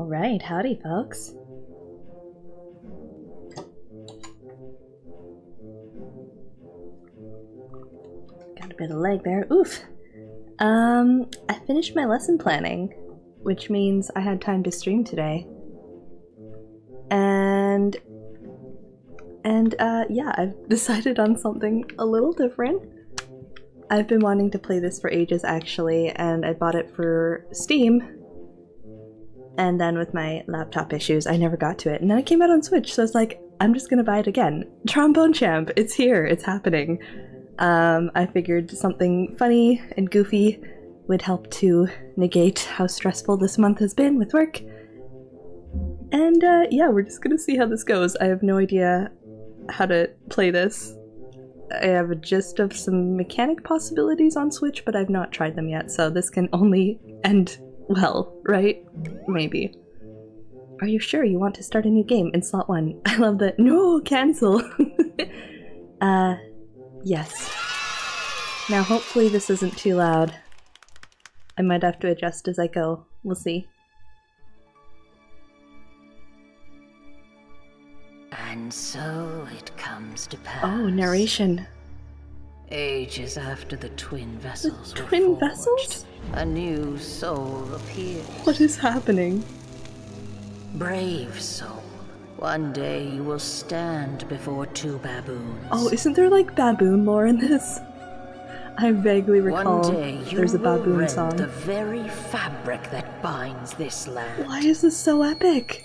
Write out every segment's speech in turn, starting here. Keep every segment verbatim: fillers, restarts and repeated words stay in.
Alright, howdy folks. Got a bit of lag there. Oof! Um, I finished my lesson planning, which means I had time to stream today. And... And, uh, yeah, I've decided on something a little different. I've been wanting to play this for ages, actually, and I bought it for Steam. And then with my laptop issues, I never got to it. And then it came out on Switch, so I was like, I'm just gonna buy it again. Trombone Champ! It's here! It's happening! Um, I figured something funny and goofy would help to negate how stressful this month has been with work. And, uh, yeah, we're just gonna see how this goes. I have no idea how to play this. I have a gist of some mechanic possibilities on Switch, but I've not tried them yet, so this can only end well, right? Maybe. Are you sure you want to start a new game in slot one? I love that. No, cancel! uh, yes. Now hopefully this isn't too loud. I might have to adjust as I go. We'll see. And so it comes to pass. Oh, narration. Ages after the twin vessels the were twin forged, vessels? a new soul appears. What is happening? Brave soul, one day you will stand before two baboons. Oh, isn't there like baboon lore in this? I vaguely recall one day you there's a will baboon rend song. the very fabric that binds this land. Why is this so epic?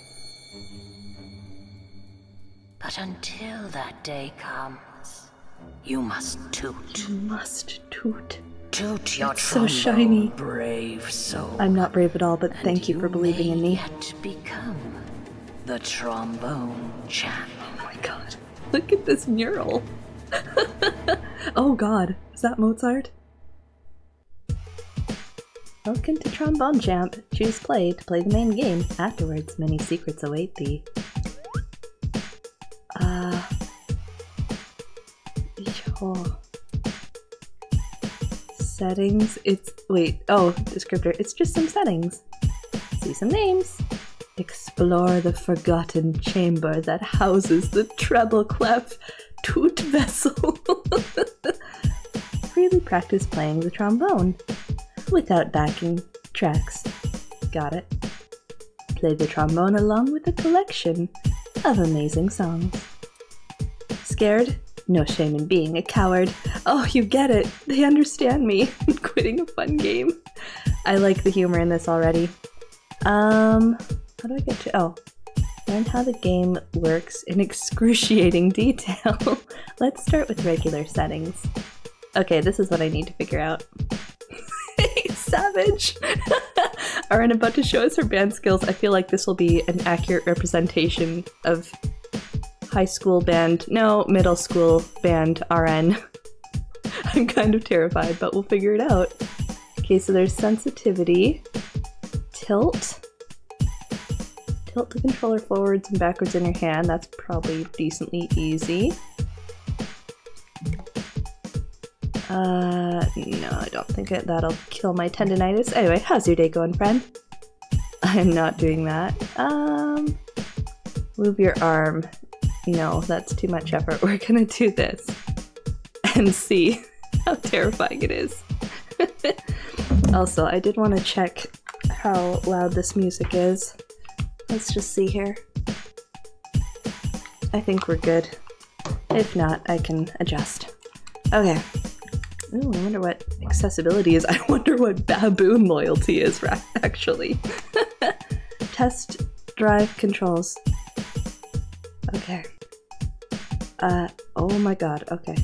But until that day comes, you must toot. You must toot. Toot your It's so trombone, shiny. brave soul. I'm not brave at all, but And thank you for believing may in me. Yet become the Trombone Champ. Oh my god. Look at this mural. Oh god. Is that Mozart? Welcome to Trombone Champ. Choose play to play the main game. Afterwards, many secrets await thee. Uh... Oh. Settings. It's... wait. Oh, descriptor. It's just some settings. See some names. Explore the forgotten chamber that houses the treble clef toot vessel. Freely practice playing the trombone without backing tracks. Got it. Play the trombone along with a collection of amazing songs. Scared? No shame in being a coward. Oh, you get it. They understand me. Quitting a fun game. I like the humor in this already. Um, how do I get to- oh. Learn how the game works in excruciating detail. Let's start with regular settings. Okay, this is what I need to figure out. Savage! Arin about to show us her band skills. I feel like this will be an accurate representation of high school band, no, middle school band R N. I'm kind of terrified, but we'll figure it out. Okay, so there's sensitivity, tilt, tilt the controller forwards and backwards in your hand. That's probably decently easy. Uh, no, I don't think it, that'll kill my tendinitis. Anyway, how's your day going, friend? I'm not doing that. Um, move your arm. No, that's too much effort. We're gonna do this and see how terrifying it is. Also, I did want to check how loud this music is. Let's just see here. I think we're good. If not, I can adjust. Okay. Ooh, I wonder what accessibility is. I wonder what baboon loyalty is, actually. Test drive controls. Okay. Uh, oh my god, okay.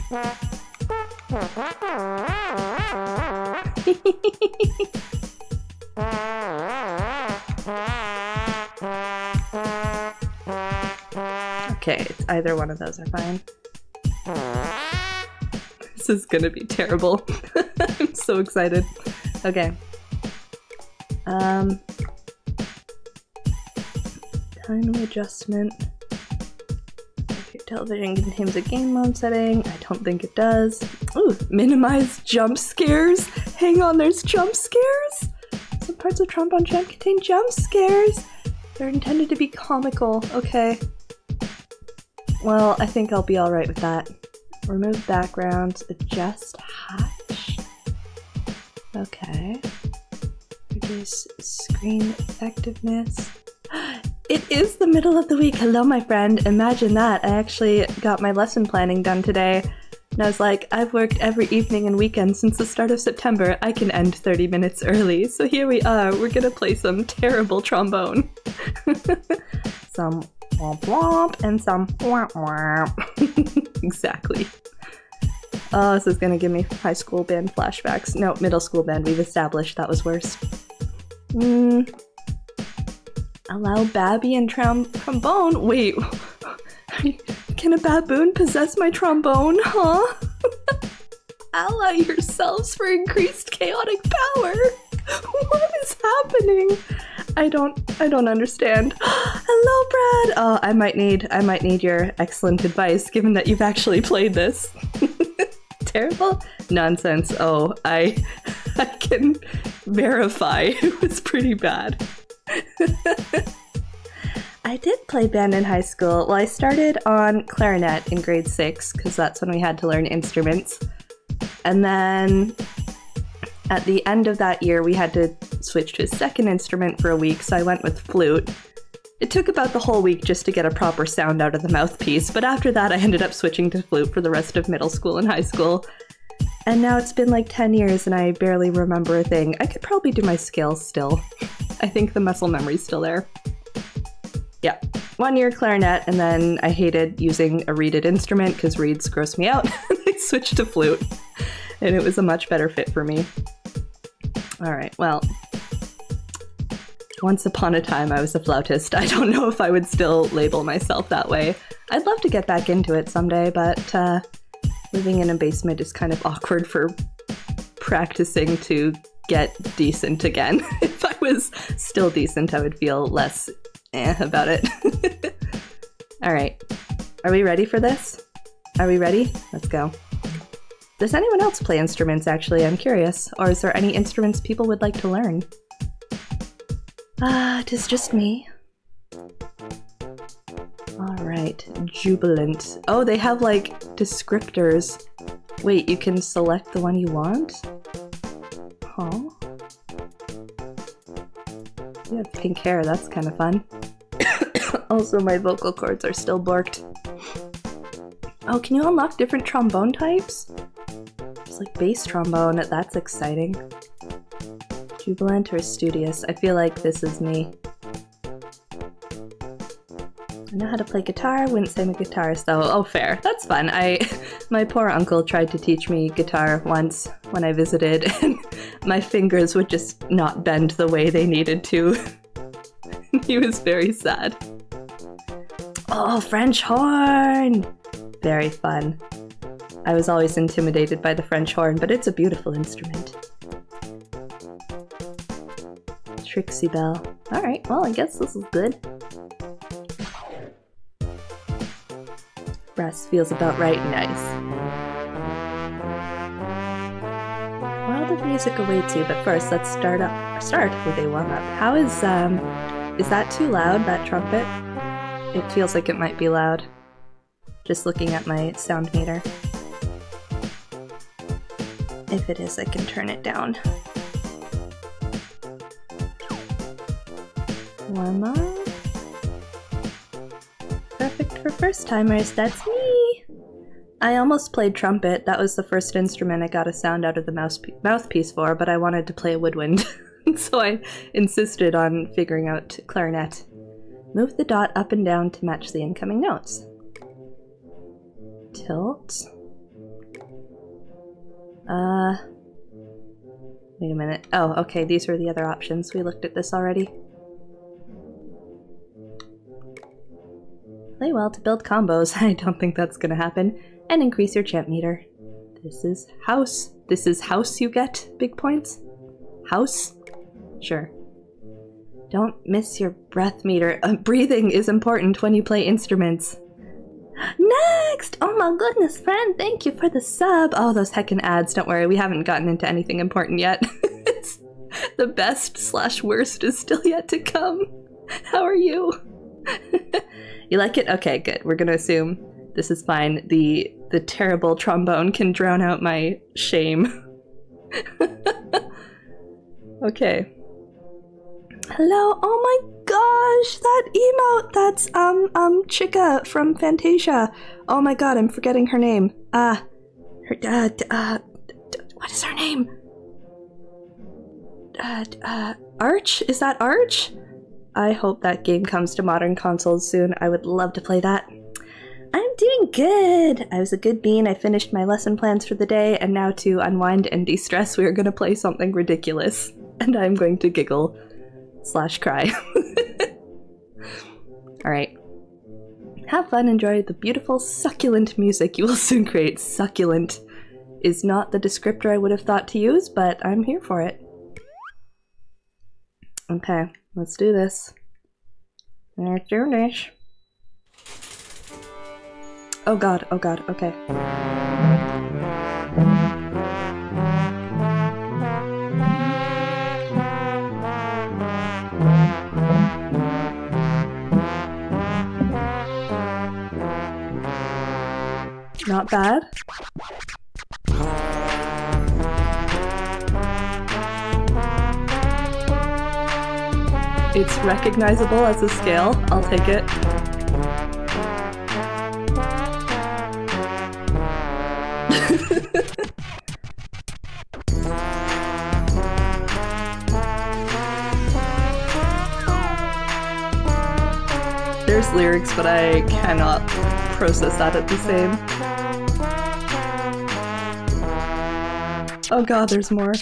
Okay, it's either one of those are fine. This is gonna be terrible. I'm so excited. Okay. Um... Time adjustment. If your television contains a game mode setting, I don't think it does. Ooh, minimize jump scares! Hang on, there's jump scares? Some parts of Trombone Champ contain jump scares! They're intended to be comical. Okay. Well, I think I'll be alright with that. Remove background, adjust hatch. Okay. Reduce screen effectiveness. It is the middle of the week. Hello, my friend. Imagine that. I actually got my lesson planning done today. And I was like, I've worked every evening and weekend since the start of September. I can end thirty minutes early. So here we are. We're gonna play some terrible trombone. Some womp womp and some womp womp. Exactly. Oh, this is gonna give me high school band flashbacks. No, middle school band. We've established that was worse. Hmm. Allow Babby and trom trombone? Wait. Can a baboon possess my trombone, huh? Ally yourselves for increased chaotic power! What is happening? I don't I don't understand. Hello, Brad! Oh, I might need I might need your excellent advice, given that you've actually played this. Terrible? Nonsense. Oh, I I can verify it was pretty bad. I did play band in high school. Well, I started on clarinet in grade six, because that's when we had to learn instruments. And then at the end of that year, we had to switch to a second instrument for a week, so I went with flute. It took about the whole week just to get a proper sound out of the mouthpiece, but after that I ended up switching to flute for the rest of middle school and high school. And now it's been like ten years and I barely remember a thing. I could probably do my scales still. I think the muscle memory's still there. Yeah, one year clarinet, and then I hated using a reeded instrument because reeds gross me out. I switched to flute, and it was a much better fit for me. Alright, well, once upon a time I was a flautist. I don't know if I would still label myself that way. I'd love to get back into it someday, but uh, living in a basement is kind of awkward for practicing to get decent again. If I was still decent, I would feel less eh about it. Alright, are we ready for this? Are we ready? Let's go. Does anyone else play instruments, actually? I'm curious. Or is there any instruments people would like to learn? Ah, it is just me. Alright, jubilant. Oh, they have, like, descriptors. Wait, you can select the one you want? Huh? You have pink hair, that's kind of fun. Also, my vocal cords are still borked. Oh, can you unlock different trombone types? It's like bass trombone, that's exciting. Jubilant or studious? I feel like this is me. I know how to play guitar, wouldn't say I'm a guitarist though. Oh, fair. That's fun. I, my poor uncle tried to teach me guitar once when I visited, and my fingers would just not bend the way they needed to. He was very sad. Oh, French horn! Very fun. I was always intimidated by the French horn, but it's a beautiful instrument. Trixie Bell. Alright, well, I guess this is good. Brass feels about right. Nice. World of music awaits you, but first let's start up start with a warm-up. How is um is that too loud, that trumpet? It feels like it might be loud. Just looking at my sound meter. If it is, I can turn it down. Warm up. Perfect for first-timers, that's me! I almost played trumpet. That was the first instrument I got a sound out of the mouse mouthpiece for, but I wanted to play a woodwind. So I insisted on figuring out clarinet. Move the dot up and down to match the incoming notes. Tilt. Uh... Wait a minute. Oh, okay, these were the other options. We looked at this already. Play well to build combos. I don't think that's gonna happen. And increase your champ meter. This is house. This is house you get big points? House? Sure. Don't miss your breath meter. Uh, breathing is important when you play instruments. Next! Oh my goodness, friend, thank you for the sub! Oh, those heckin' ads, don't worry, we haven't gotten into anything important yet. It's the best slash worst is still yet to come. How are you? You like it? Okay, good. We're gonna assume this is fine. The the terrible trombone can drown out my shame. Okay. Hello. Oh my gosh, that emote. That's um um Chica from Fantasia. Oh my god, I'm forgetting her name. Uh her uh, uh what is her name? Uh uh Arch? Is that Arch? I hope that game comes to modern consoles soon. I would love to play that. I'm doing good! I was a good bean. I finished my lesson plans for the day, and now to unwind and de-stress, we are going to play something ridiculous. And I'm going to giggle slash cry. Alright. Have fun, enjoy the beautiful, succulent music you will soon create. Succulent is not the descriptor I would have thought to use, but I'm here for it. Okay, let's do this. Let's do this. Oh god, oh god, okay. Not bad. It's recognizable as a scale. I'll take it. There's lyrics, but I cannot process that at the same. Oh god, there's more.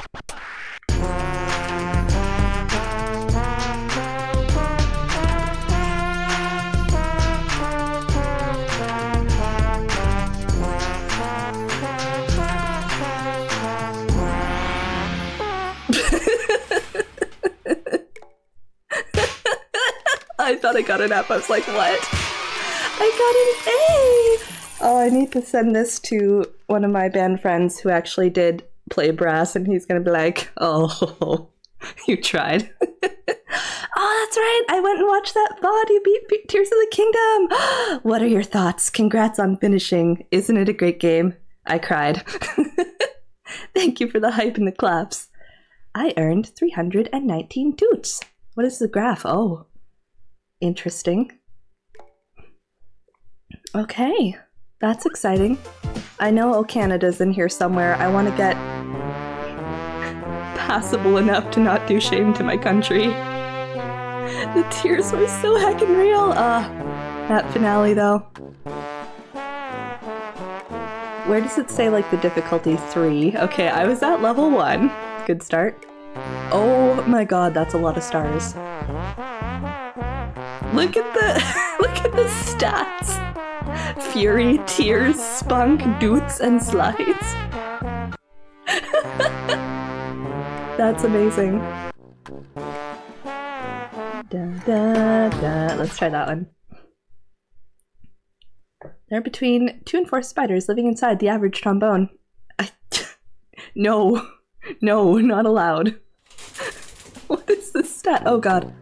I thought I got an F. I was like, what? I got an A! Oh, I need to send this to one of my band friends who actually did play brass, and he's gonna be like, oh, you tried. Oh, that's right! I went and watched that V O D. You beat, beat Tears of the Kingdom! What are your thoughts? Congrats on finishing. Isn't it a great game? I cried. Thank you for the hype and the claps. I earned three hundred nineteen toots. What is the graph? Oh. Interesting. Okay, that's exciting. I know Oh Canada's in here somewhere. I want to get passable enough to not do shame to my country. The tears were so heckin' real. Ah, uh, that finale though. Where does it say like the difficulty three? Okay, I was at level one. Good start. Oh my god, that's a lot of stars. Look at the look at the stats. Fury, tears, spunk, doots, and slides. That's amazing. Da, da, da. Let's try that one. There are between two and four spiders living inside the average trombone. I, no, no, not allowed. What is this stat? Oh god.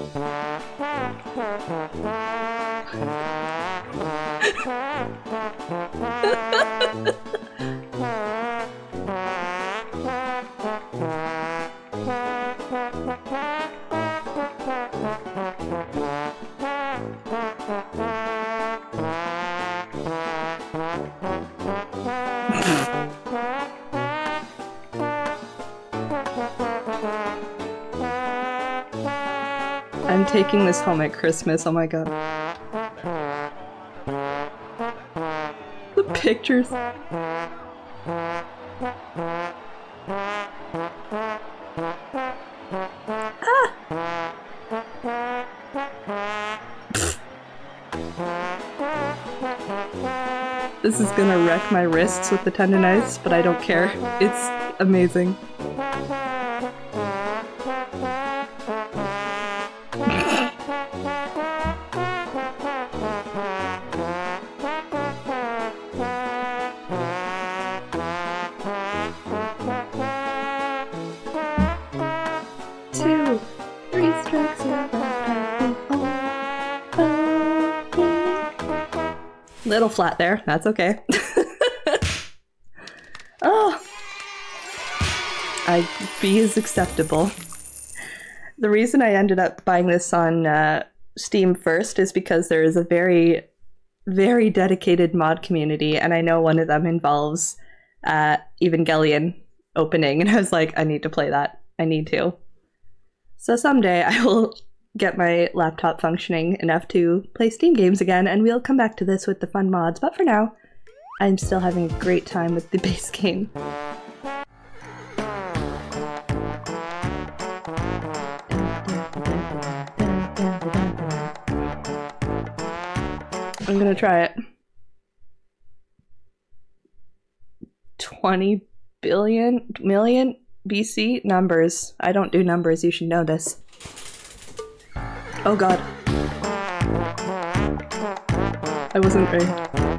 I'm taking this home at Christmas, oh my god. The pictures. Ah! This is gonna wreck my wrists with the tendonitis, but I don't care. It's amazing. Two, three strikes and a little flat there. That's okay. Oh! I B is acceptable. The reason I ended up buying this on uh, Steam first is because there is a very, very dedicated mod community, and I know one of them involves uh, Evangelion opening, and I was like, I need to play that. I need to. So someday I will get my laptop functioning enough to play Steam games again, and we'll come back to this with the fun mods, but for now, I'm still having a great time with the base game. I'm gonna try it. twenty billion million B C numbers. I don't do numbers, you should know this. Oh god. I wasn't ready.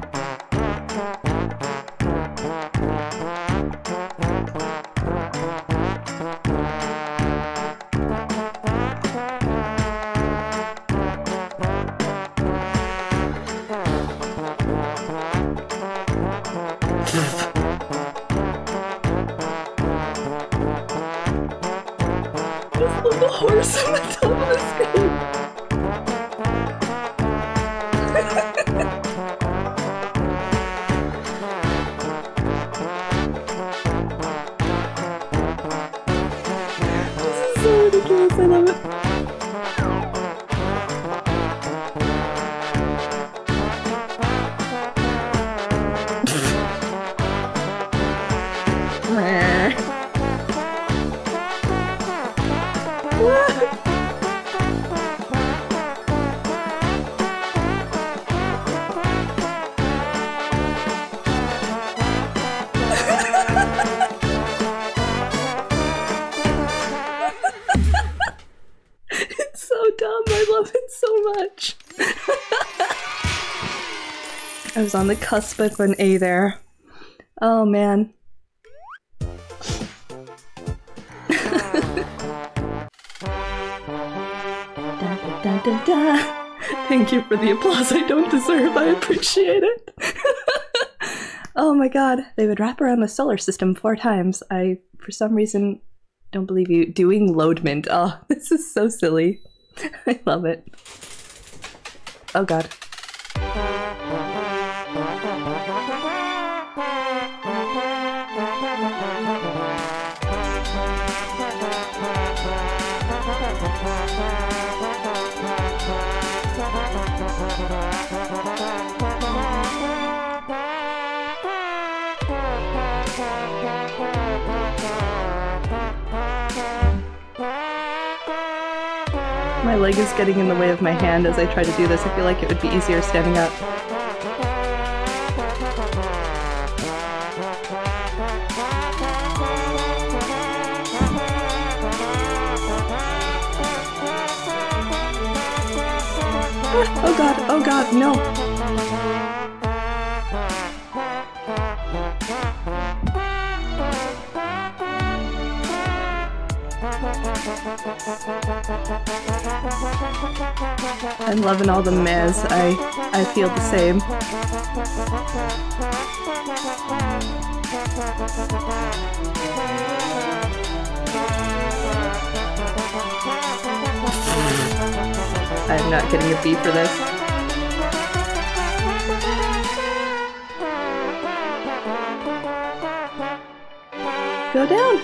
The horse on the top of the screen. This is so ridiculous, I love it. It's so dumb, I love it so much. I was on the cusp of an A there. Oh man. Da, da, da. Thank you for the applause I don't deserve, I appreciate it. Oh my god, they would wrap around the solar system four times. I, for some reason, don't believe you. Doing loadment. Oh, this is so silly. I love it. Oh god. My leg is getting in the way of my hand as I try to do this. I feel like it would be easier standing up. Oh god, oh god, no! I'm loving all the mez. I I feel the same. I'm not getting a B for this. Go down!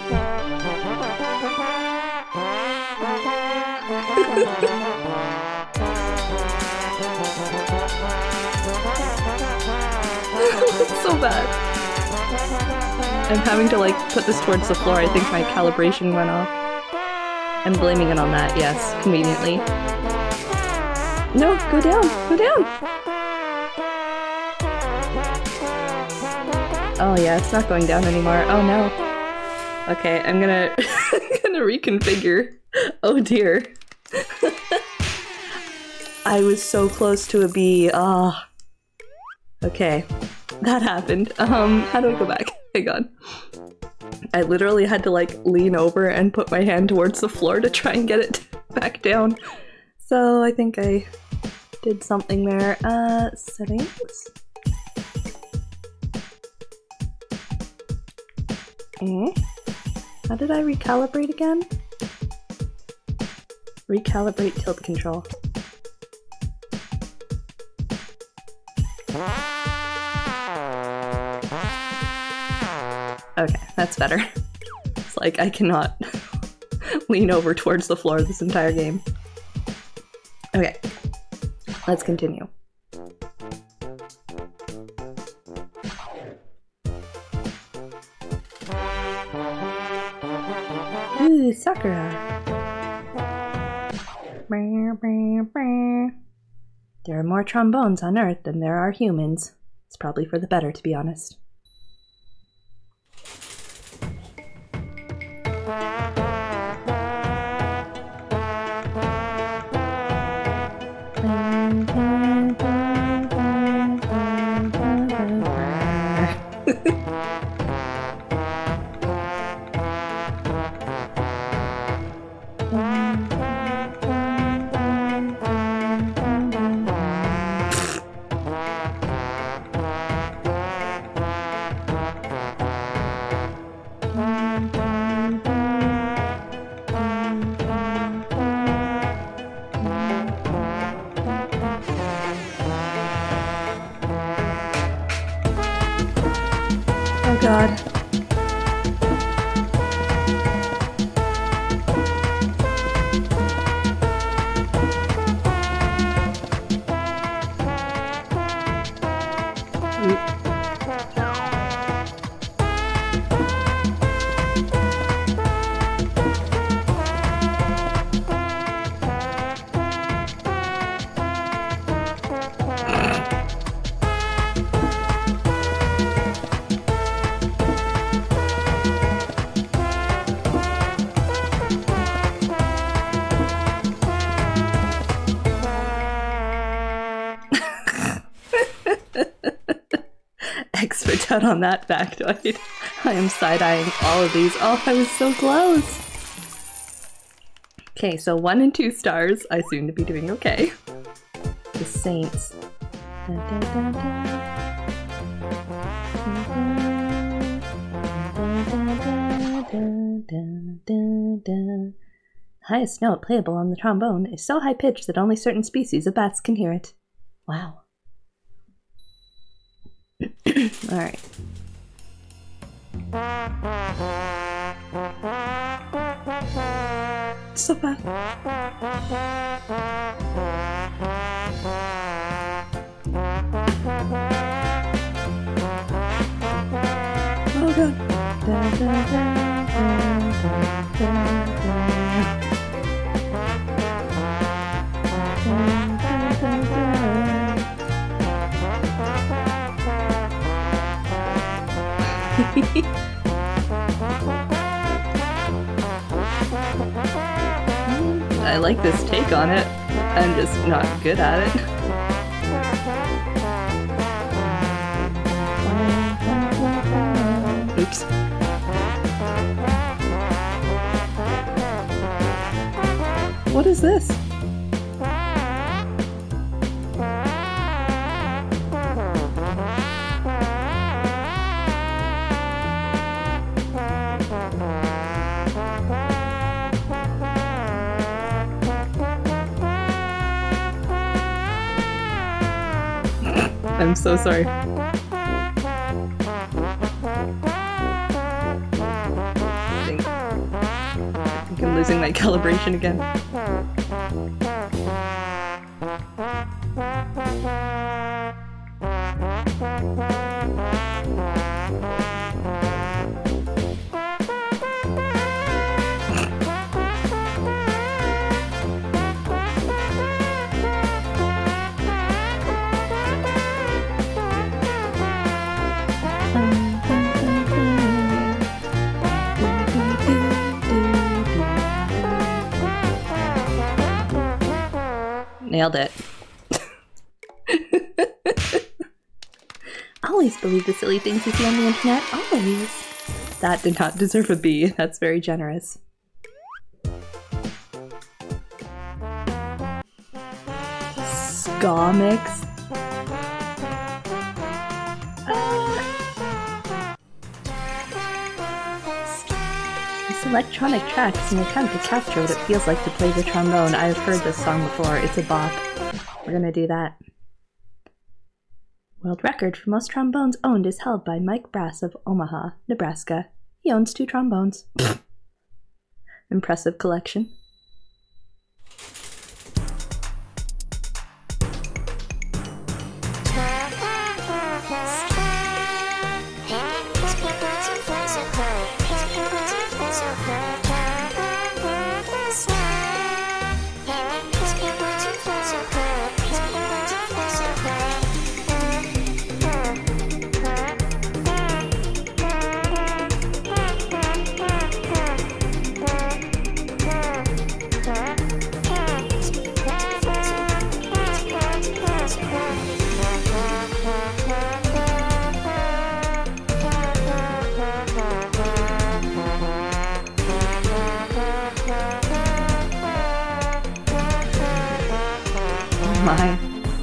It's so bad. I'm having to like put this towards the floor. I think my calibration went off. I'm blaming it on that, yes, conveniently. No, go down, go down! Oh yeah, it's not going down anymore. Oh no. Okay, I'm gonna I'm gonna reconfigure. Oh dear. I was so close to a B. Ah. Oh. Okay. That happened. Um, how do I go back? Hang on. I literally had to like lean over and put my hand towards the floor to try and get it back down. So I think I did something there. Uh, settings? Eh? How did I recalibrate again? Recalibrate tilt control. Okay, that's better. It's like I cannot lean over towards the floor this entire game. Okay, let's continue. Ooh, Sakura! There are more trombones on Earth than there are humans. It's probably for the better, to be honest. Oh god. Expert out on that factoid. I am side-eyeing all of these. Oh, I was so close! Okay, so one and two stars. I seem to be doing okay. The Saints. Dun, dun, dun, dun. Dun, dun, dun, dun. The highest note playable on the trombone is so high-pitched that only certain species of bats can hear it. Wow. Alright. So fun. Oh god. Da, da, da, da, da, da, da. I like this take on it. I'm just not good at it. Oops. What is this? I'm so sorry. I think, I think I'm losing my calibration again. Nailed it. Always believe the silly things you see on the internet. Always. That did not deserve a B. That's very generous. Ska mix. Uh. Use electronic tracks in an attempt to capture what it feels like to play the trombone. I've heard this song before. It's a bop. We're gonna do that. World record for most trombones owned is held by Mike Brass of Omaha, Nebraska. He owns two trombones. Impressive collection. My.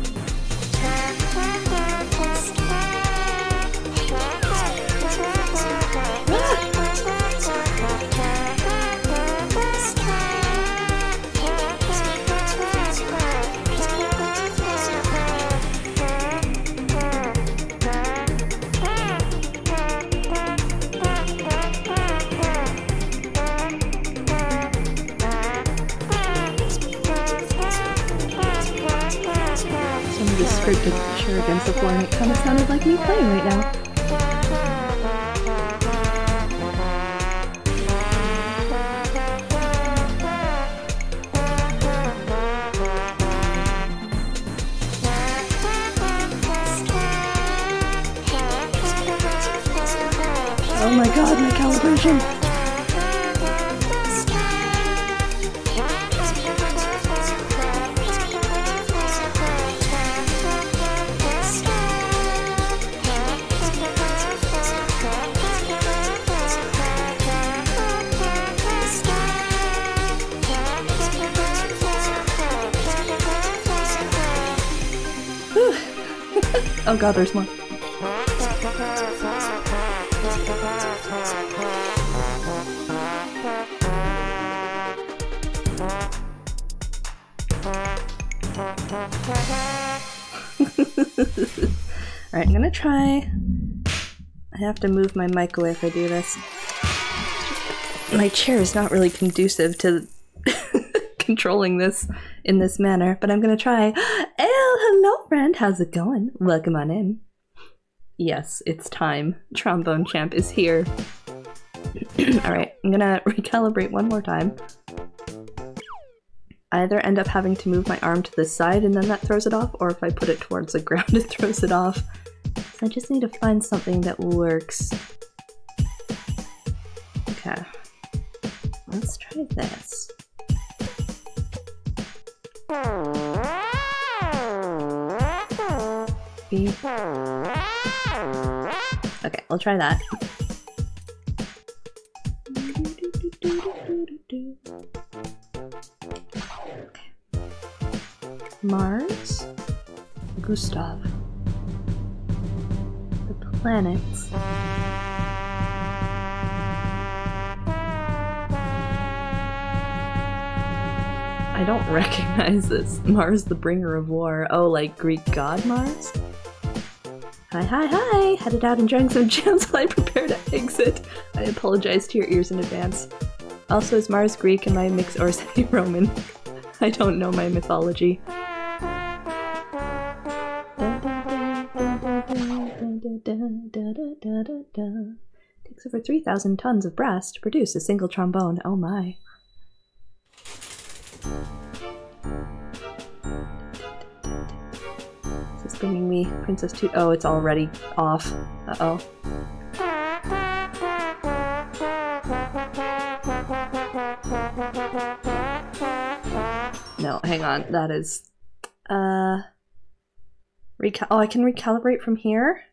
Scripted picture against the floor, and it kind of sounded like me playing right now. Oh my god, my calibration! Oh god, there's more. Alright, I'm gonna try... I have to move my mic away if I do this. My chair is not really conducive to controlling this in this manner, but I'm gonna try. Oh, hello friend, how's it going? Welcome on in. Yes, it's time. Trombone Champ is here. Alright, I'm gonna recalibrate one more time. I either end up having to move my arm to the side and then that throws it off, or if I put it towards the ground it throws it off. So I just need to find something that works. Okay. Let's try this. B. Okay, we'll try that. Okay. Mars, Gustav, the planets. I don't recognize this. Mars, the bringer of war. Oh, like Greek god Mars? Hi, hi, hi! Headed out enjoying some jams while I prepare to exit. I apologize to your ears in advance. Also, is Mars Greek and my mix, or is he Roman? I don't know my mythology. Takes over three thousand tons of brass to produce a single trombone. Oh my. Is this bringing me Princess Toot? Oh, it's already off. Uh-oh. No, hang on. That is... Uh... Recal- oh, I can recalibrate from here?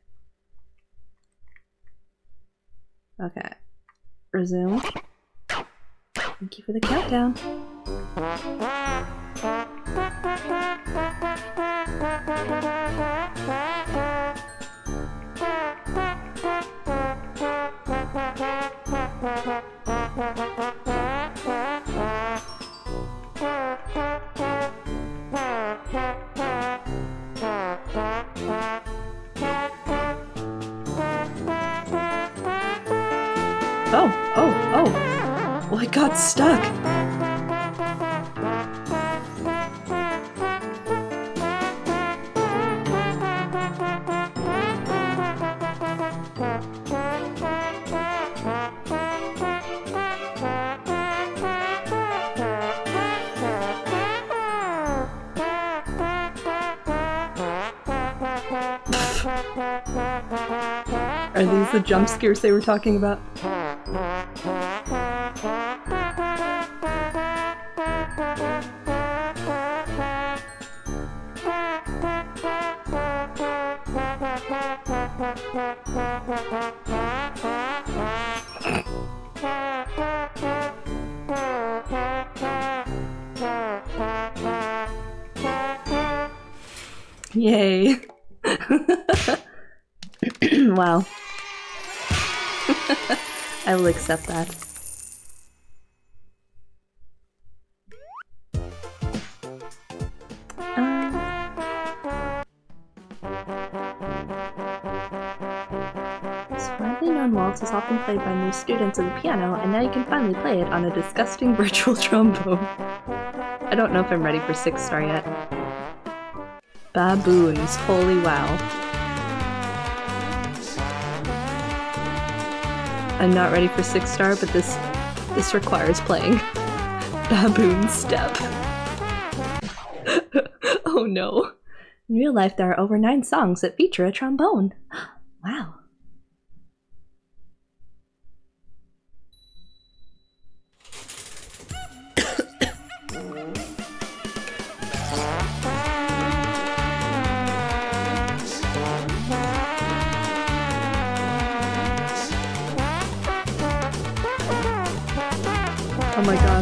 Okay. Resume. Thank you for the countdown. Oh, oh, oh! Well, I got stuck! Are these the jump scares they were talking about? Yay. Wow. I will accept that. Um, this widely known waltz is often played by new students of the piano, and now you can finally play it on a disgusting virtual trombone. I don't know if I'm ready for six star yet. Baboons, holy wow. I'm not ready for six star, but this this requires playing. Baboon step. Oh no. In real life, there are over nine songs that feature a trombone. Wow. Oh my god.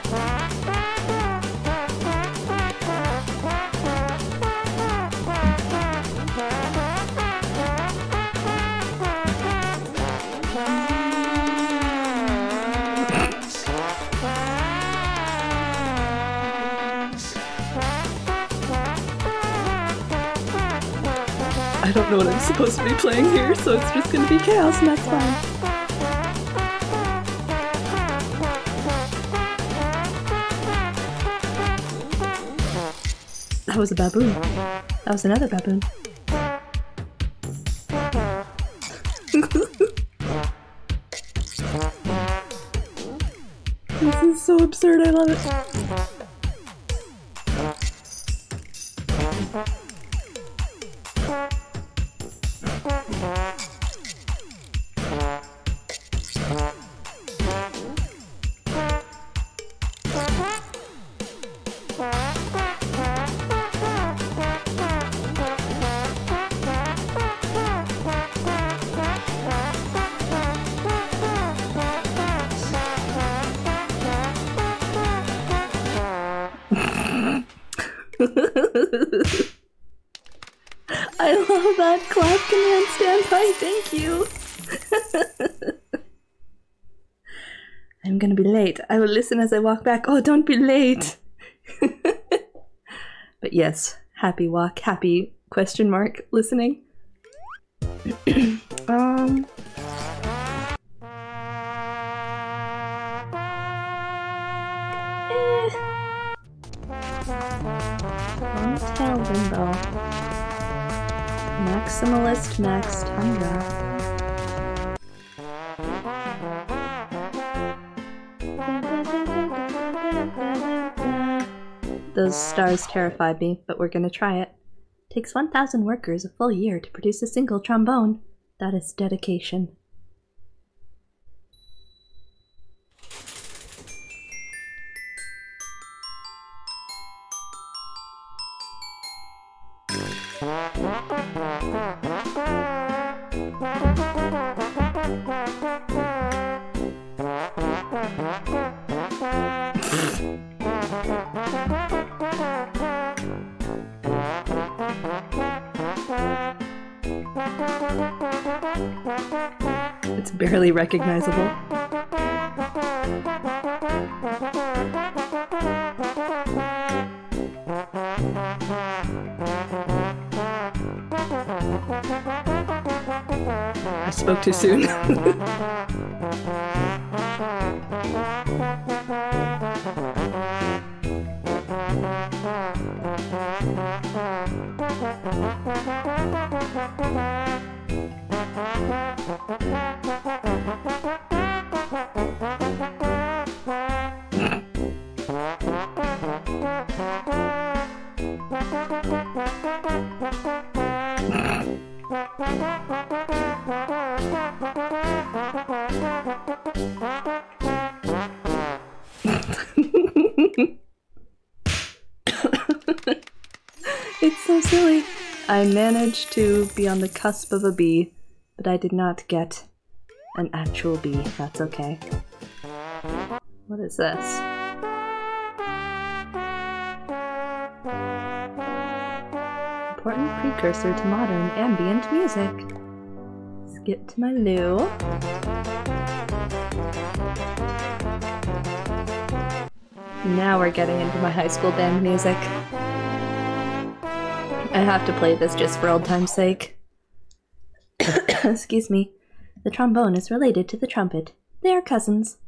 I don't know what I'm supposed to be playing here, so it's just gonna be chaos and that's fine. That was a baboon. That was another baboon. This is so absurd, I love it. I love that clap command standby, thank you! I'm gonna be late. I will listen as I walk back. Oh, don't be late! But yes, happy walk, happy question mark listening. um... Eh. Long tail limbo. Maximalist Max Tundra. Those stars terrify me, but we're gonna try it. Takes one thousand workers a full year to produce a single trombone. That is dedication. It's barely recognizable. I spoke too soon. It's so silly. I managed to be on the cusp of a B, but I did not get an actual B. That's okay. What is this? Important precursor to modern ambient music. Skip to my loo. Now we're getting into my high school band music. I have to play this just for old time's sake. Excuse me. The trombone is related to the trumpet. They are cousins.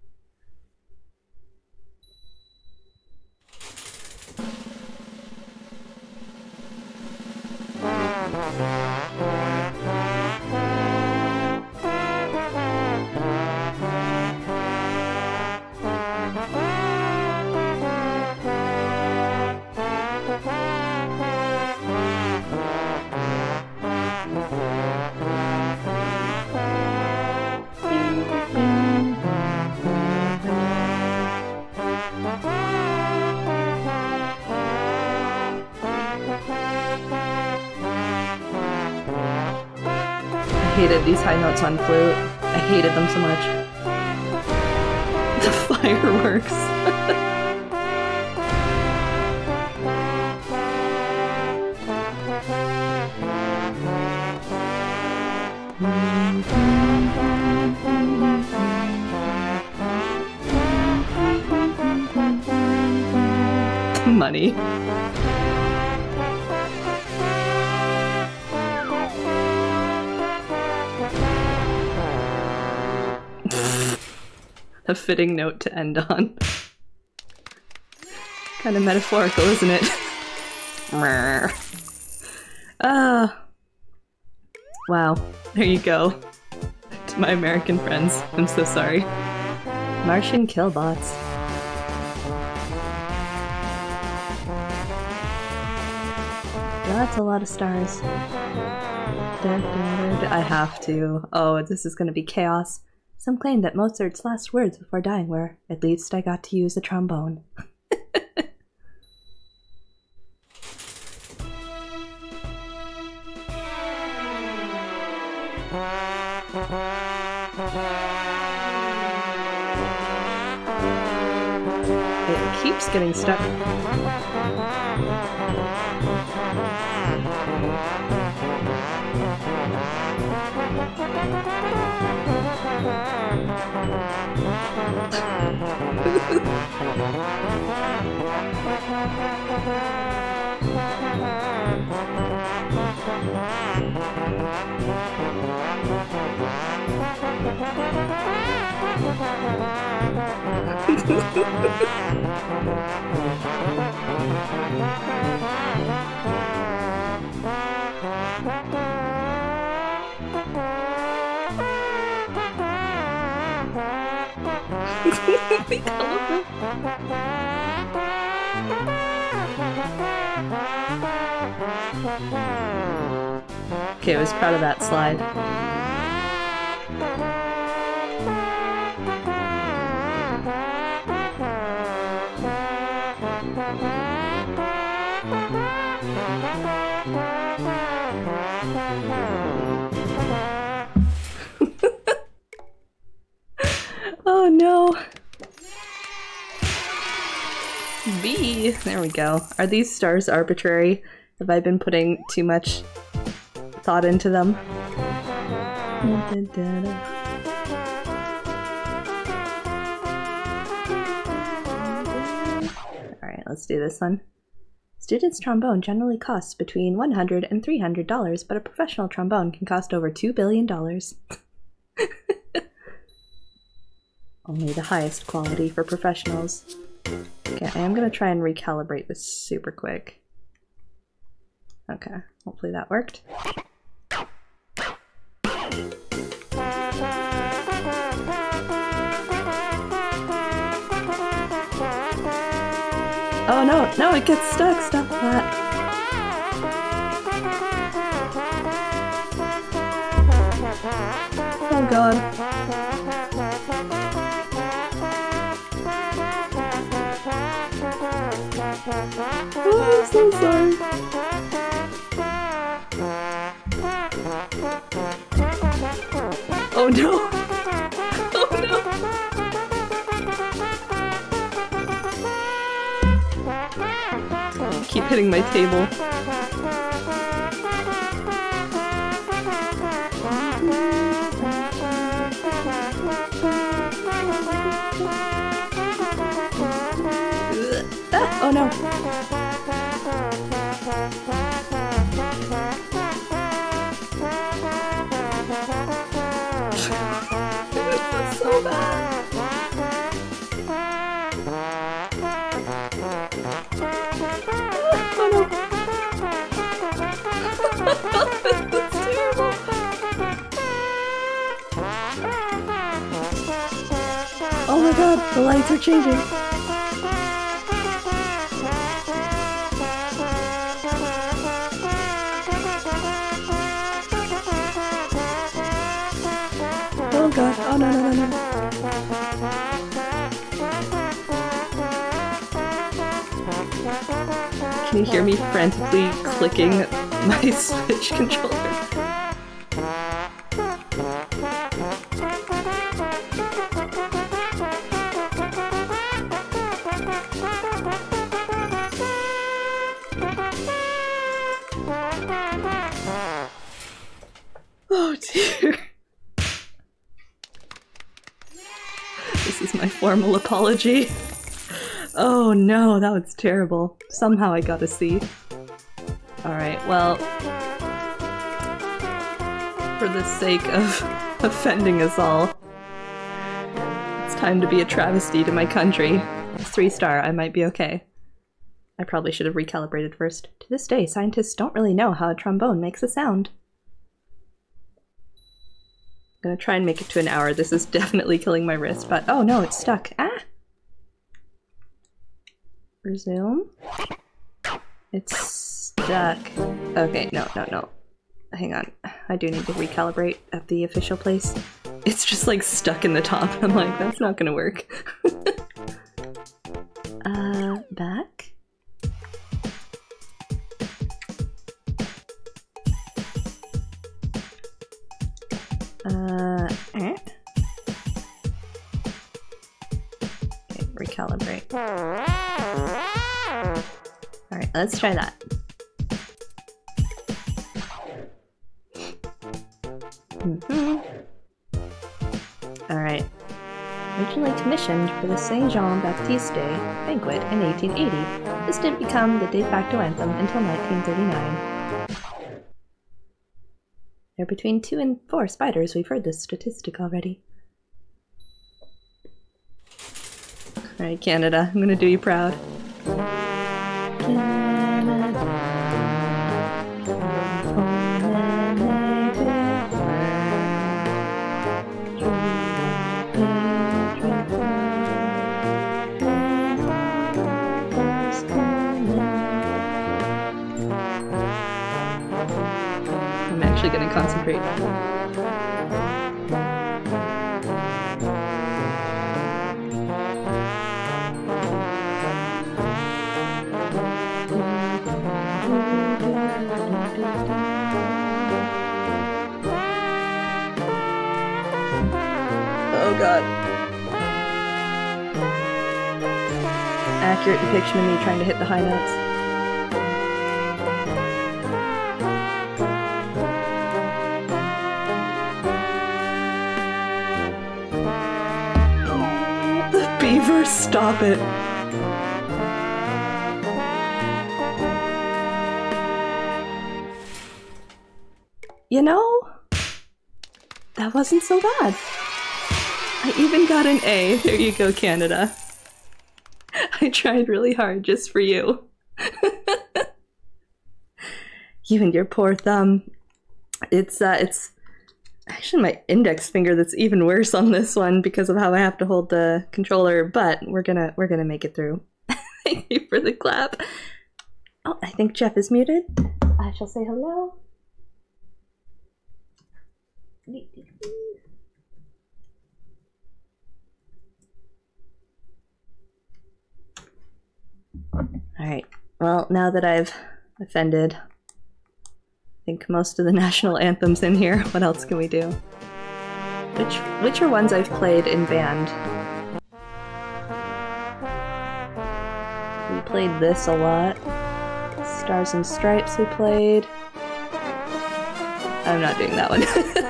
I hated these high notes on flute. I hated them so much. The fireworks. Money. A fitting note to end on. Kind of metaphorical, isn't it? Ah. uh, wow. There you go. To my American friends, I'm so sorry. Martian killbots. That's a lot of stars. Dun, dun, dun, dun. I have to. Oh, this is gonna be chaos. Some claim that Mozart's last words before dying were, "At least I got to use a trombone." It keeps getting stuck. Okay, I was proud of that slide. Oh no! B! There we go. Are these stars arbitrary? Have I been putting too much thought into them? Alright, let's do this one. Student's trombone generally costs between one hundred dollars and three hundred dollars, but a professional trombone can cost over two billion dollars. Only the highest quality for professionals. Okay, I am gonna try and recalibrate this super quick. Okay, hopefully that worked. Oh no, no, it gets stuck, stop that. Oh god. Oh, I'm so sorry. Oh no! Oh no! I keep hitting my table. Ah, oh no! This is so bad. Oh no! That's terrible. Oh my god, the lights are changing. Oh god, oh no no no no. Can you hear me frantically clicking my Switch controller? Oh dear. This is my formal apology. Oh no, that was terrible. Somehow I got a C. Alright, well, for the sake of offending us all, it's time to be a travesty to my country. It's three star, I might be okay. I probably should have recalibrated first. To this day, scientists don't really know how a trombone makes a sound. I'm gonna try and make it to an hour. This is definitely killing my wrist, but oh no, it's stuck. Ah! Resume. It's stuck. Okay, no, no, no. Hang on. I do need to recalibrate at the official place. It's just like stuck in the top. I'm like, that's not gonna work. uh, back? Uh, eh? Okay, recalibrate. Alright, let's try that. Mm-hmm. Alright. Originally commissioned for the Saint Jean Baptiste Day banquet in eighteen eighty, this didn't become the de facto anthem until nineteen thirty-nine. There are between two and four spiders. We've heard this statistic already. Alright, Canada, I'm gonna do you proud. I'm actually gonna concentrate. Oh god. Accurate depiction of me trying to hit the high notes. The beaver, stop it. You know, that wasn't so bad. I even got an A. There you go, Canada. I tried really hard just for you. You and your poor thumb. It's, uh, it's actually my index finger that's even worse on this one because of how I have to hold the controller, but we're gonna, we're gonna make it through. Thank you for the clap. Oh, I think Jeff is muted. I shall say hello. Alright, well, now that I've offended, I think most of the national anthems in here, what else can we do? Which, which are ones I've played in band? We played this a lot. Stars and Stripes we played. I'm not doing that one.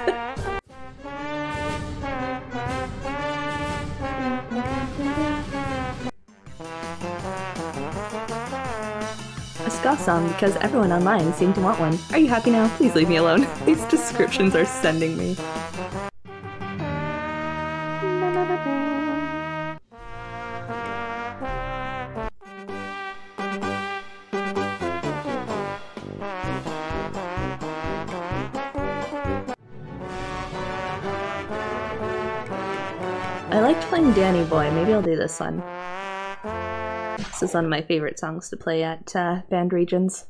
A ska song because everyone online seemed to want one. Are you happy now? Please leave me alone. These descriptions are sending me. I liked playing Danny Boy. Maybe I'll do this one. This is one of my favorite songs to play at uh, band regions.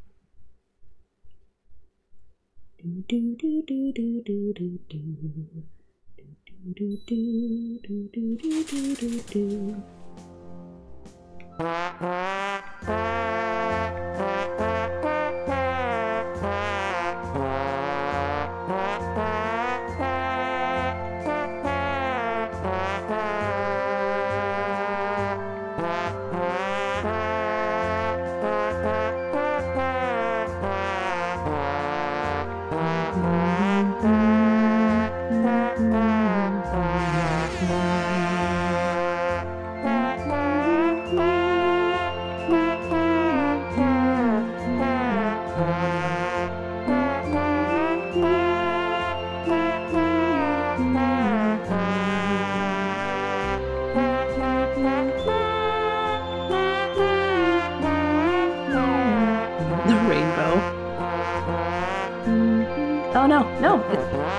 Oh no, no! It,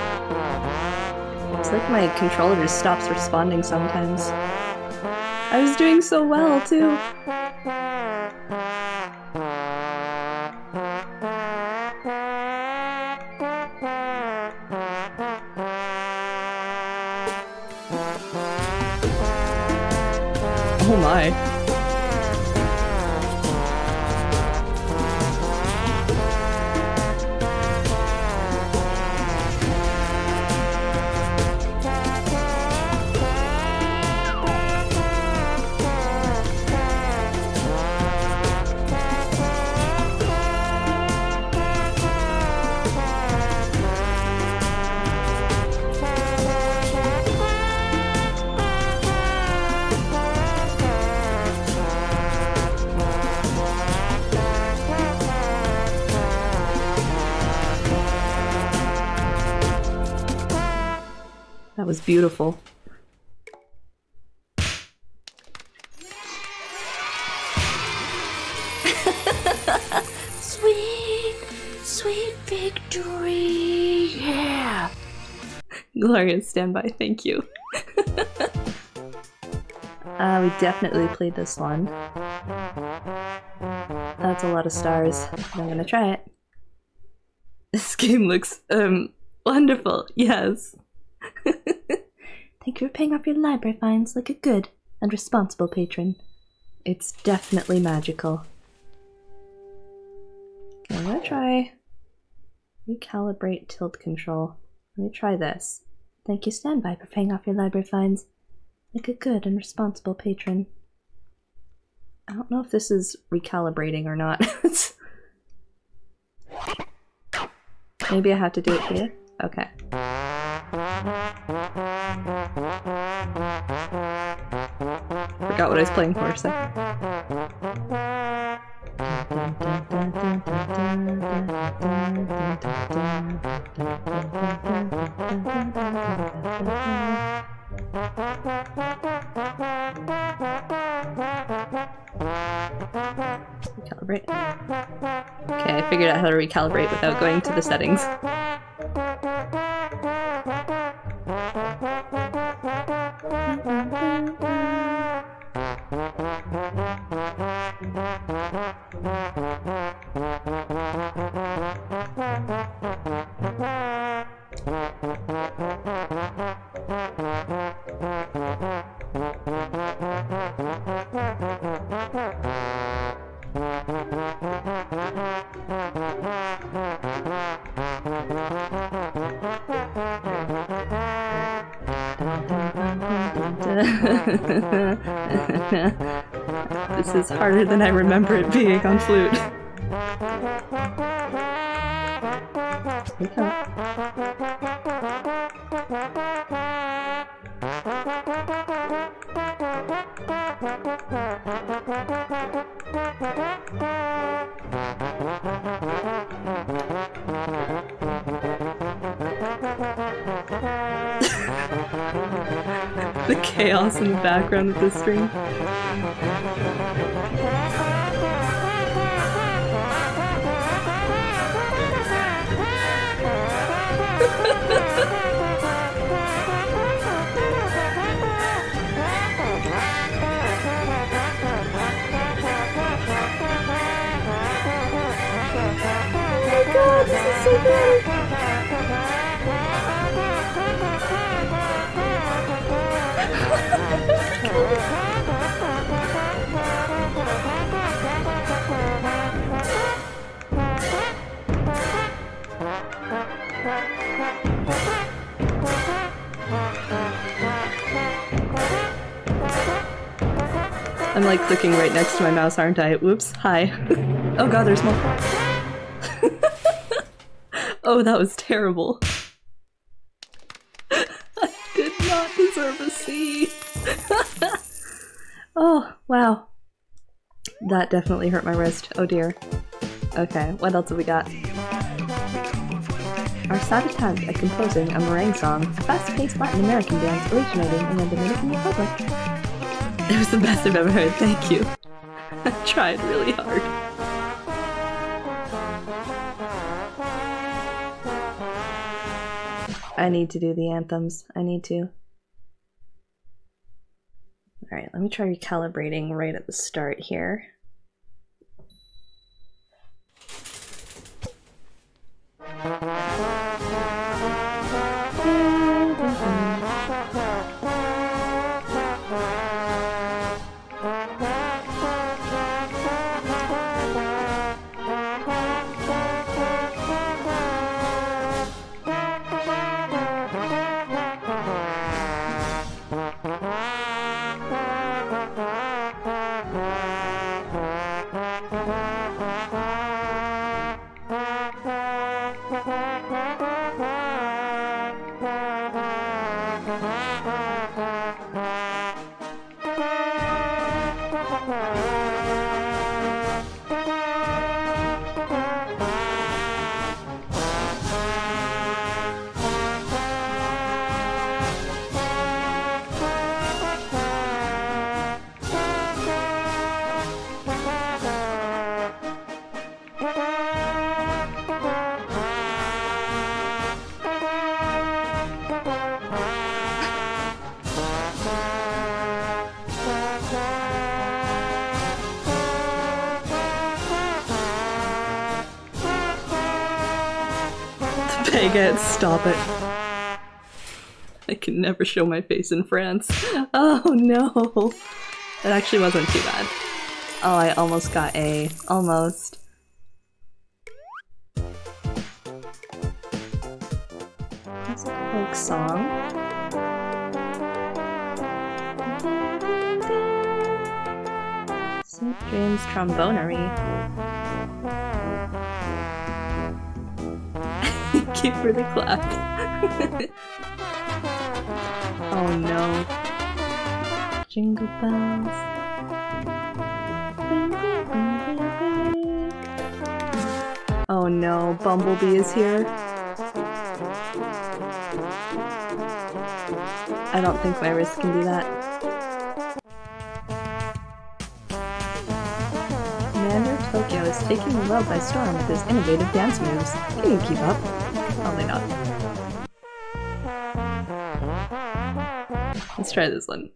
it's like my controller just stops responding sometimes. I was doing so well, too! Oh my. That was beautiful. Sweet, sweet victory, yeah! Glorious standby, thank you. uh, we definitely played this one. That's a lot of stars. I'm gonna try it. This game looks, um, wonderful, yes. Thank you for paying off your library fines like a good and responsible patron. It's definitely magical. Okay, I'm gonna try recalibrate tilt control. Let me try this. Thank you, standby, for paying off your library fines like a good and responsible patron. I don't know if this is recalibrating or not. Maybe I have to do it here? Okay. Forgot what I was playing for a second. Recalibrate. Okay, I figured out how to recalibrate without going to the settings. This is harder than I remember it being on flute. Okay. The chaos in the background of this stream. Oh my god, this is so good! I'm like clicking right next to my mouse, aren't I? Whoops, hi. Oh god, there's more. Oh, that was terrible. I did not deserve a C. Oh, wow. That definitely hurt my wrist. Oh dear. Okay, what else have we got? Our sad attempt at composing a meringue song, a fast-paced Latin American dance originating in the Dominican Republic. It was the best I've ever heard, thank you. I tried really hard. I need to do the anthems. I need to. Alright, let me try recalibrating right at the start here. Baguette, stop it. I can never show my face in France. Oh no! That actually wasn't too bad. Oh, I almost got A. Almost. That's a folk song. Sweet Dreams Trombonery. Thank you for the clap. Oh no. Jingle bells. Ring, ring, ring, ring, ring. Oh no, Bumblebee is here. I don't think my wrist can do that. Commander Tokyo is taking the world by storm with his innovative dance moves. Can you keep up? Probably not. Let's try this one.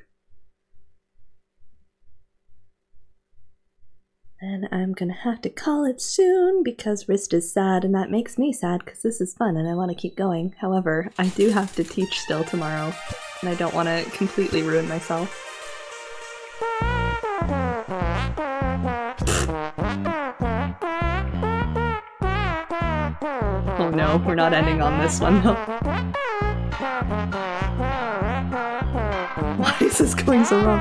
And I'm gonna have to call it soon because wrist is sad, and that makes me sad because this is fun and I want to keep going. However, I do have to teach still tomorrow, and I don't want to completely ruin myself. Oh no, we're not ending on this one though. Why is this going so wrong?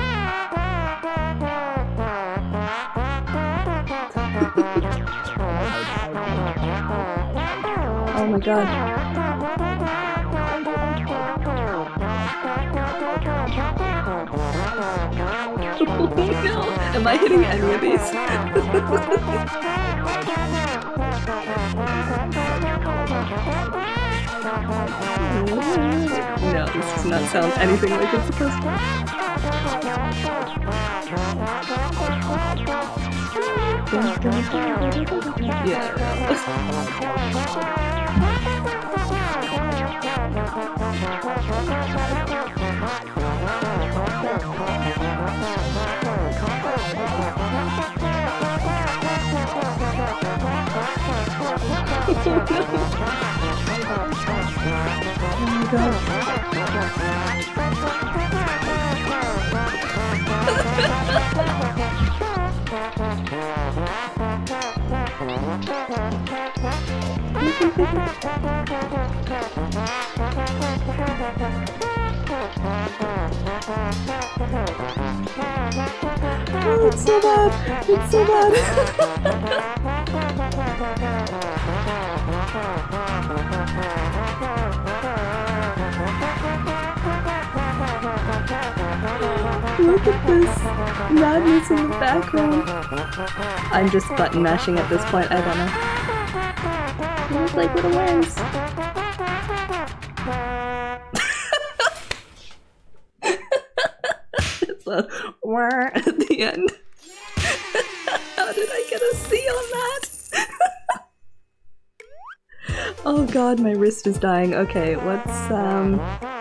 Oh my god. No! Am I hitting any of these? No, this does not sound anything like it's supposed to. Yeah. Oh my god. Oh, it's so bad! It's so bad! Look at this madness in the background. I'm just button mashing at this point, I don't know. They look like little worms. It's a whir at the end. How did I get a C on that? Oh god, my wrist is dying. Okay, what's um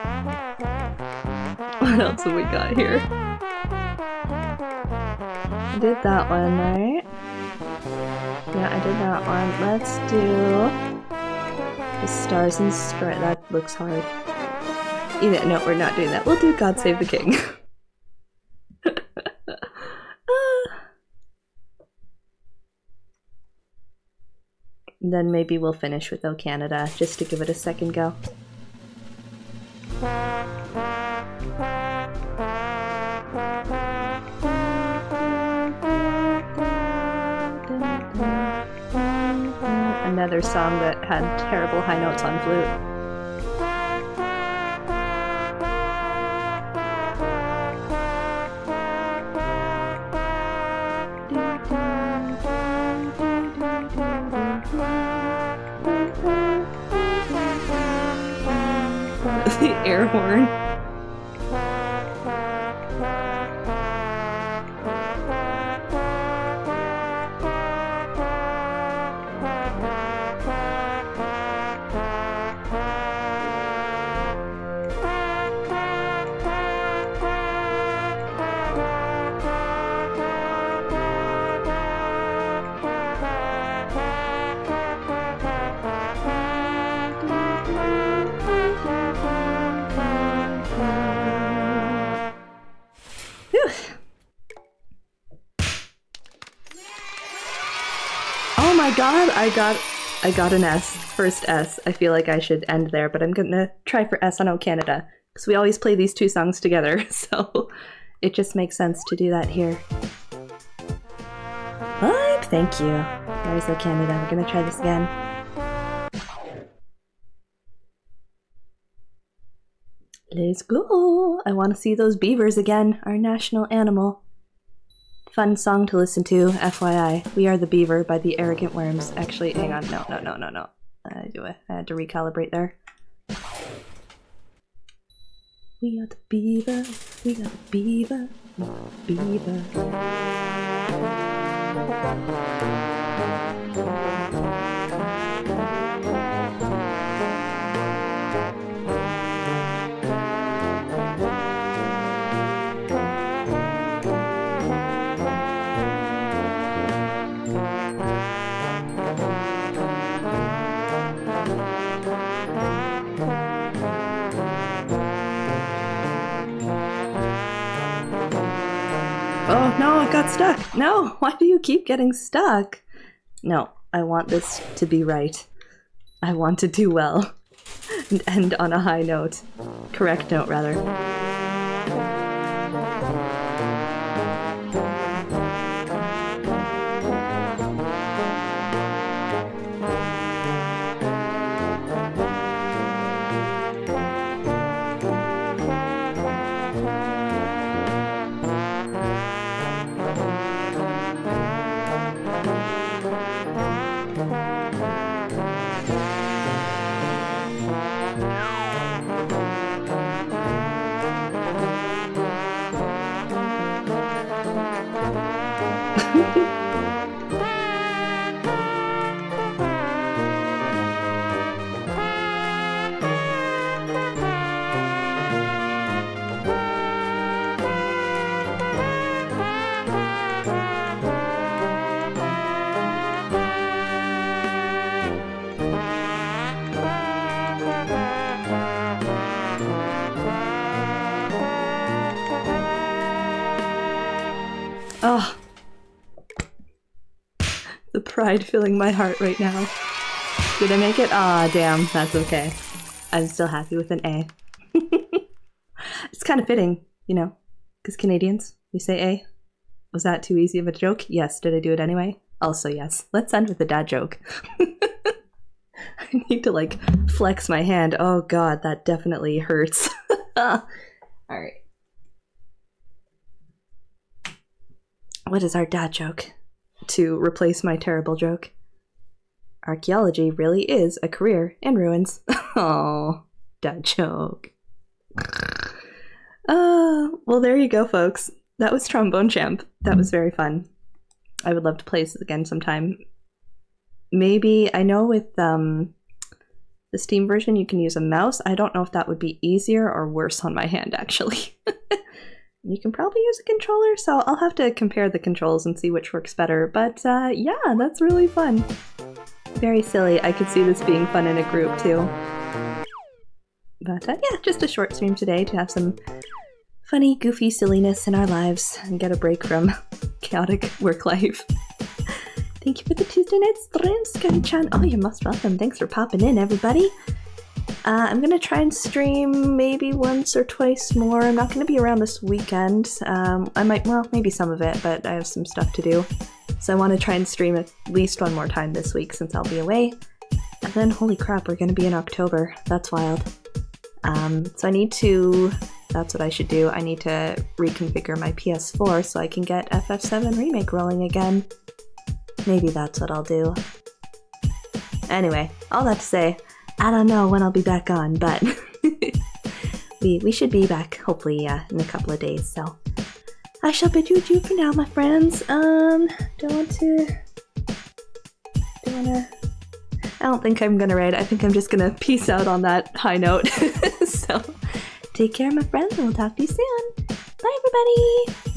what else have we got here? I did that one, right? Yeah, I did that one. Let's do the Stars and Stripes. That looks hard. Either, no, we're not doing that. We'll do God Save the King. uh. Then maybe we'll finish with O Canada, just to give it a second go. Another song that had terrible high notes on flute. The air horn. Oh my god, I got I got an S. First S. I feel like I should end there, but I'm gonna try for S on O Canada. Because we always play these two songs together, so it just makes sense to do that here. But thank you. There's O Canada. We're gonna try this again. Let's go! I want to see those beavers again, our national animal. Fun song to listen to, F Y I. We Are the Beaver by the Arrogant Worms. Actually, hang on. No, no, no, no, no. I do it. I had to recalibrate there. We are the beaver, we are the beaver, we are the beaver. Oh no, it got stuck. No, why do you keep getting stuck? No, I want this to be right. I want to do well. And end on a high note. Correct note, rather. Oh, the pride filling my heart right now. Did I make it? Aw, oh, damn, that's okay. I'm still happy with an A. It's kind of fitting, you know, because Canadians, we say A. Was that too easy of a joke? Yes. Did I do it anyway? Also yes. Let's end with a dad joke. I need to, like, flex my hand. Oh god, that definitely hurts. Alright. What is our dad joke? To replace my terrible joke. Archaeology really is a career in ruins. Oh, dad joke. Uh, well, there you go, folks. That was Trombone Champ. That was very fun. I would love to play this again sometime. Maybe, I know with um, the Steam version you can use a mouse. I don't know if that would be easier or worse on my hand, actually. You can probably use a controller, so I'll have to compare the controls and see which works better. But uh, yeah, that's really fun. Very silly. I could see this being fun in a group too. But uh, yeah, just a short stream today to have some funny, goofy silliness in our lives and get a break from chaotic work life. Thank you for the Tuesday night stream, Scotty-chan. Oh, you're most welcome. Thanks for popping in, everybody. Uh, I'm gonna try and stream maybe once or twice more. I'm not gonna be around this weekend. Um, I might, well, maybe some of it, but I have some stuff to do. So I want to try and stream at least one more time this week since I'll be away. And then, holy crap, we're gonna be in October. That's wild. Um, so I need to, that's what I should do. I need to reconfigure my P S four so I can get F F seven Remake rolling again. Maybe that's what I'll do. Anyway, all that to say, I don't know when I'll be back on, but we we should be back hopefully uh, in a couple of days. So I shall bid you adieu for now, my friends. Um, don't want to. Don't wanna. I don't think I'm gonna raid. I think I'm just gonna peace out on that high note. So take care, my friends, and we'll talk to you soon. Bye, everybody.